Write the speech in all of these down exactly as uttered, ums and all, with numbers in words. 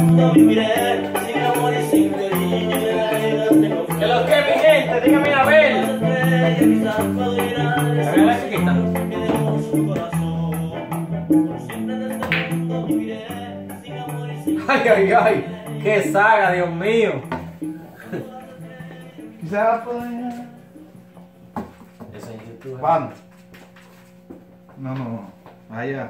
viviré sin amor y sin cariño de la vida tengo Que lo que mi gente, dígame a ver. A ver la chiquita. Ay, ay, ay, qué saga, Dios mío. Quizás pueda. Eso en YouTube. ¿Cuándo? No, no, no. Allá.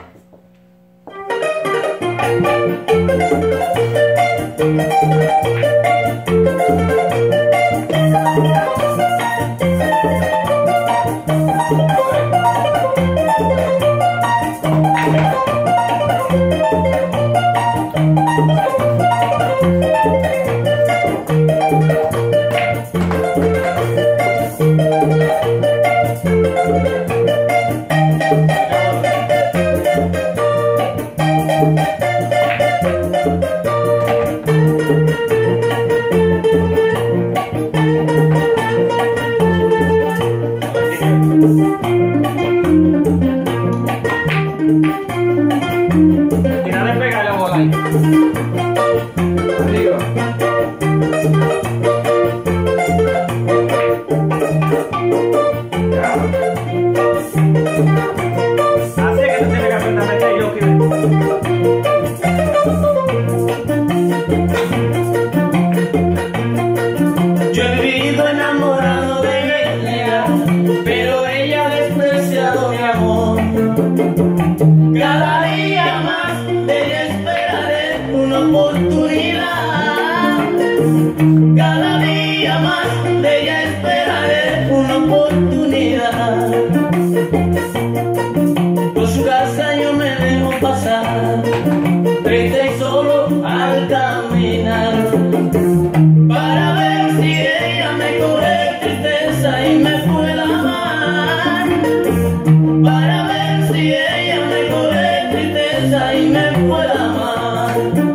Tira de pegar la bola ahí. Arriba. Ya. Así es que tú tienes que aprender a meter yo que Yo he vivido enamorado de ella, pero ella ha despreciado mi amor. Cada día más de ella esperaré una oportunidad. Cada día más de ella esperaré una oportunidad. Por su casa yo me dejo pasar, triste y solo al caminar, para ver si ella me coge tristeza y me pueda amar. Para ver si ella me coge tristeza y me pueda amar.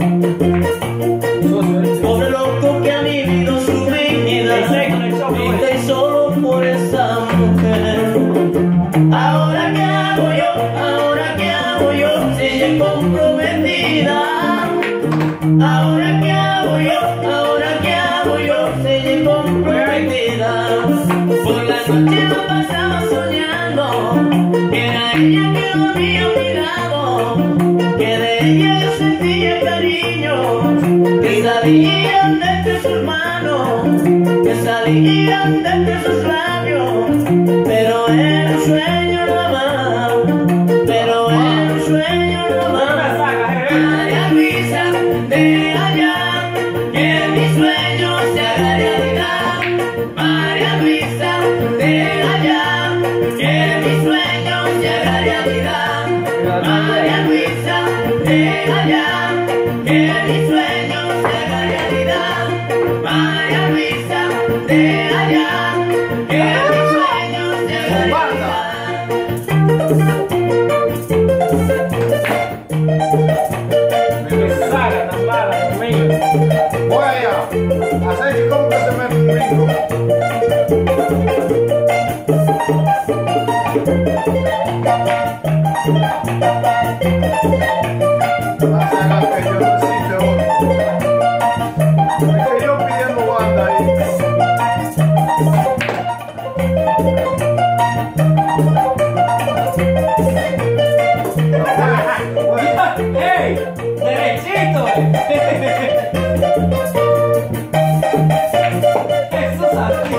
Pobre loco que ha vivido su vida, triste y solo por esa mujer. Ahora qué hago yo, ahora qué hago yo, si ella es comprometida. Ahora qué hago yo, ahora qué hago yo, si ella es comprometida. Por la noche me pasaba soñando que era ella que lo había olvidado, que de ella yo sentía cariño, que salían de entre sus manos, que salían de entre sus labios, pero era un sueño nada más, pero era un sueño nada más. María Luisa, de allá, que mi sueño se haga realidad. María Luisa, de allá, que mi sueño se haga realidad. María Luisa, de allá, que mi sueño se haga realidad. María Luisa, de allá, que mi sueño se haga realidad. me saga tan mala, Dios mío. Voy allá. Hacer como que se me brinco. Hacer la que yo necesite otro. Es que yo pidiendo banda ahí. ¡Ey! ¡Derechito! Eso es así.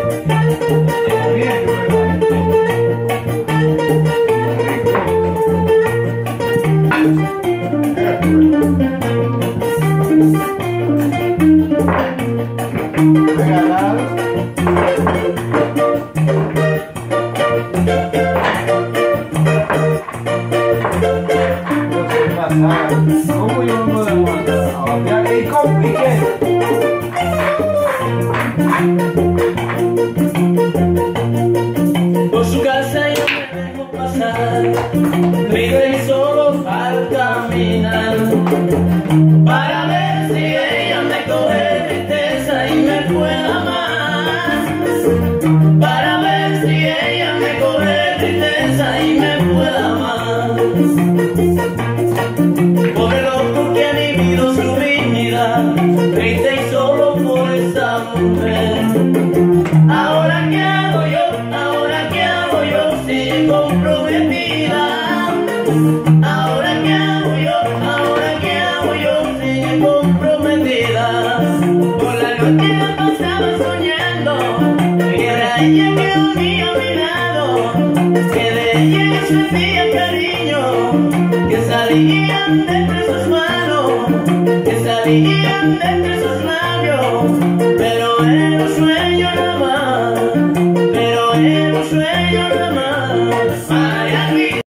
¿Cómo yo no puedo mandar? ¿Y cómo? ¿Y qué? Por su casa yo me dejo pasar, triste y solo al caminar, para ver si ella me coge tristeza y me puede amar. Para ver si ella me coge tristeza y me puede amar. Pobre loco que ha vivido su comprometida. Ahora que hago yo, ahora que hago yo, sigue comprometida. Por la noche la pasaba soñando que era ella que dormía a mi lado, que de ella yo sentía cariño, que salían de entre sus manos, que salían de entre sus labios.